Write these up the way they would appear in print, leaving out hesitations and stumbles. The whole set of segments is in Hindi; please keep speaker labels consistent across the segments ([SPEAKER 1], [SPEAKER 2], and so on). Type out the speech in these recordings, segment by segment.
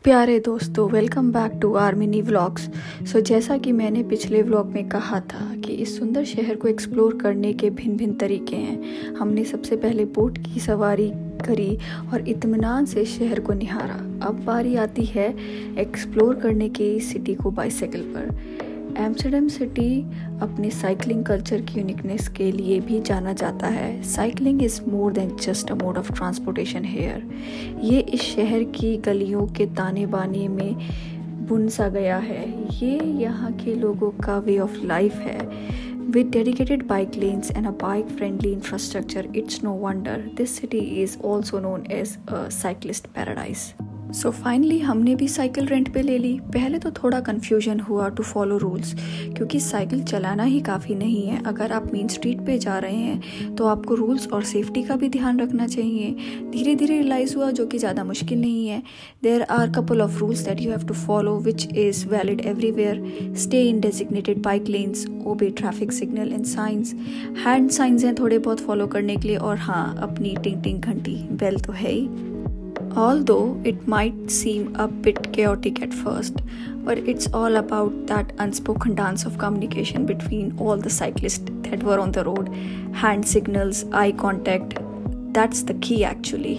[SPEAKER 1] प्यारे दोस्तों, welcome back to our mini vlogs. जैसा कि मैंने पिछले व्लॉग में कहा था कि इस सुंदर शहर को एक्सप्लोर करने के भिन्न भिन्न तरीके हैं। हमने सबसे पहले बोट की सवारी करी और इत्मीनान से शहर को निहारा। अब बारी आती है एक्सप्लोर करने की सिटी को बाइसाइकिल पर। एम्स्टर्डम सिटी अपने साइकिलिंग कल्चर की यूनिकनेस के लिए भी जाना जाता है। Cycling is more than just a mode of transportation here. ये इस शहर की गलियों के ताने बाने में बुन सा गया है। ये यहाँ के लोगों का वे ऑफ लाइफ है। With dedicated bike lanes and a bike-friendly infrastructure, it's no wonder this city is also known as a cyclist paradise. Finally हमने भी साइकिल रेंट पे ले ली। पहले तो थोड़ा कन्फ्यूजन हुआ टू फॉलो रूल्स, क्योंकि साइकिल चलाना ही काफ़ी नहीं है। अगर आप मेन स्ट्रीट पे जा रहे हैं तो आपको रूल्स और सेफ्टी का भी ध्यान रखना चाहिए। धीरे धीरे रियलाइज़ हुआ जो कि ज़्यादा मुश्किल नहीं है। There are couple of rules that you have to follow which is valid everywhere. Stay in designated bike lanes, obey traffic signal and signs. Hand signs हैं थोड़े बहुत फॉलो करने के लिए, और हाँ, अपनी टिंग टिंग घंटी बेल तो है ही। Although it might seem a bit chaotic at first, but it's all about that unspoken dance of communication between all the cyclists that were on the road. Hand signals, eye contact, that's the key actually.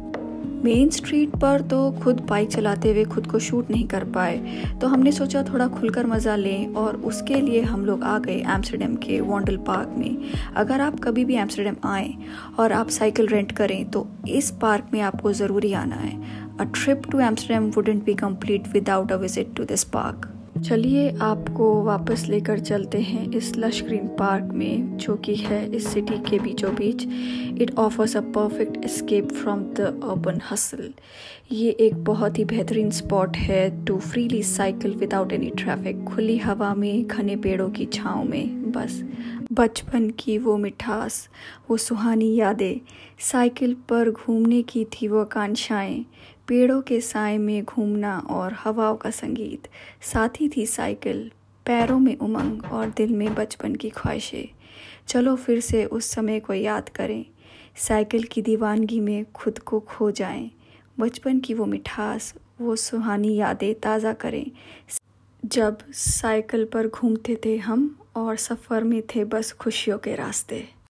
[SPEAKER 1] Main street पर तो खुद बाइक चलाते हुए खुद को शूट नहीं कर पाए, तो हमने सोचा थोड़ा खुलकर मज़ा लें, और उसके लिए हम लोग आ गए एम्स्टर्डम के वॉन्डल पार्क में। अगर आप कभी भी एम्स्टर्डम आएँ और आप साइकिल रेंट करें तो इस पार्क में आपको ज़रूरी आना है। A trip to Amsterdam wouldn't be complete without a visit to this park. चलिए आपको वापस लेकर चलते हैं इस लश ग्रीन पार्क में, जो कि है इस सिटी के बीचों बीच। It offers a perfect escape from the urban hustle. ये एक बहुत ही बेहतरीन स्पॉट है to freely cycle without any traffic, खुली हवा में, घने पेड़ों की छाँव में। बस बचपन की वो मिठास, वो सुहानी यादें, साइकिल पर घूमने की थी वो आकांक्षाएं, पेड़ों के साए में घूमना और हवाओं का संगीत। साथी थी साइकिल, पैरों में उमंग और दिल में बचपन की ख्वाहिशें। चलो फिर से उस समय को याद करें, साइकिल की दीवानगी में खुद को खो जाएं, बचपन की वो मिठास, वो सुहानी यादें ताज़ा करें, जब साइकिल पर घूमते थे हम और सफ़र में थे बस खुशियों के रास्ते।